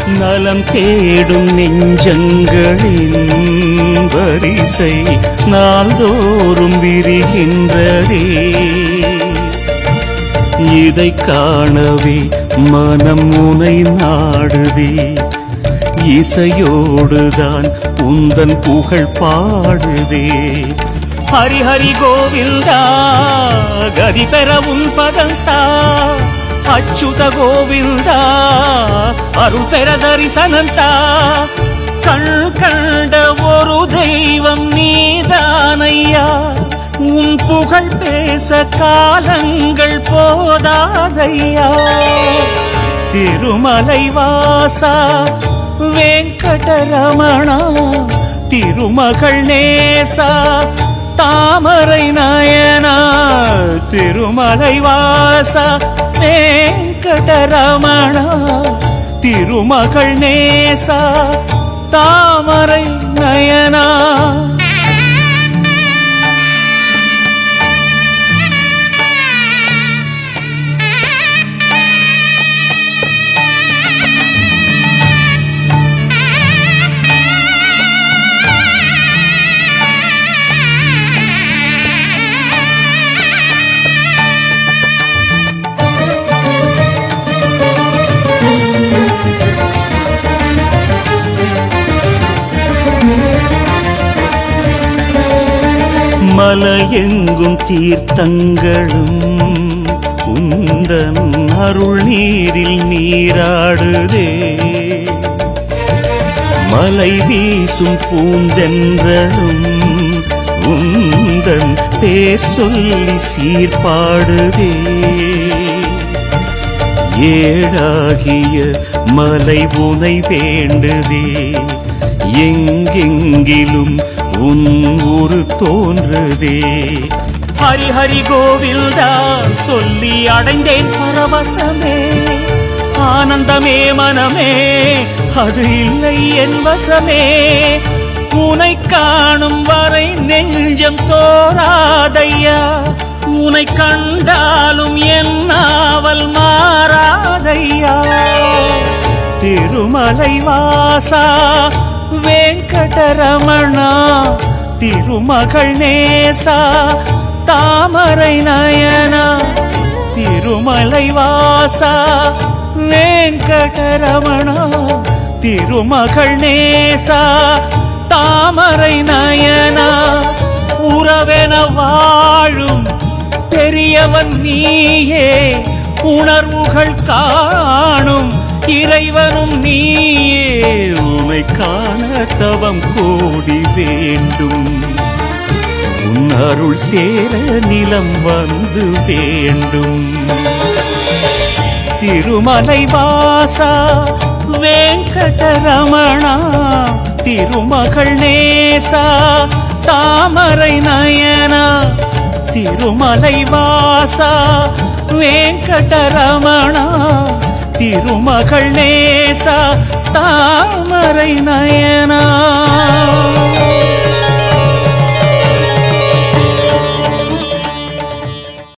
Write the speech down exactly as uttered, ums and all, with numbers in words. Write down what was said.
நலம் தேடும் நெஞ்சங்களின் வரிசை நாள்தோறும் விரிகின்றதே. இதை காணவே மனம் உனை நாடுதே. இசையோடுதான் உந்தன் புகழ் பாடுதே. ஹரி ஹரி கோவிந்தா கதி பெற உன் பதந்தா. அச்சுத கோவிந்தா அருள் பெற தரிசனந்தா. கண் கண்ட ஒரு தெய்வம் நீதானையா. உன் புகழ் பேச காலங்கள் போதாதையா. திருமலை வாசா வெங்கடரமணா. திருமகள் நேசா தாமரை நயனா. திருமலை வாசா வெங்கடரமணா. திருமகள் நேசா தாமரை நயனா. மலையெங்கும் தீர்த்தங்களும் உந்தன் அருள் நீரில் நீராடுதே. மலை வீசும் பூந்தென்றலும் உந்தன் பேர் சொல்லி சீர்பாடுதே. ஏழாகிய மலை உனை வேண்டுதே. எங்கெங்கிலும் உன் ஊரு தோன்றுதே. ஹரி ஹரி கோவிந்தா சொல்லி அடைந்தேன் பரவசமே. ஆனந்தமே மனமே அது இல்லை என் வசமே. உனை காணும் வரை நெஞ்சம் சோராதையா. உனை கண்டாலும் என் நாவல் மாறாதையா. திருமலை வாசா வெங்கடரமணா. திருமகள் நேசா தாமரை நயனா. திருமலை வாசா வெங்கடரமணா. திருமகள் நேசா தாமரை நயனா. உறவென வாழும் பெரியவன் நீயே. உணர்வுகள் காணும் இறைவனும் நீயே. உனை காண தவம் கோடி வேண்டும். உன் அருள் சேர நிலம் வந்து வேண்டும். திருமலை வாசா வெங்கடரமணா. திருமகள் நேசா தாமரை நயனா. திருமலை வாசா வெங்கடரமணா. திருமகள் நேசா தாமரை நயனா.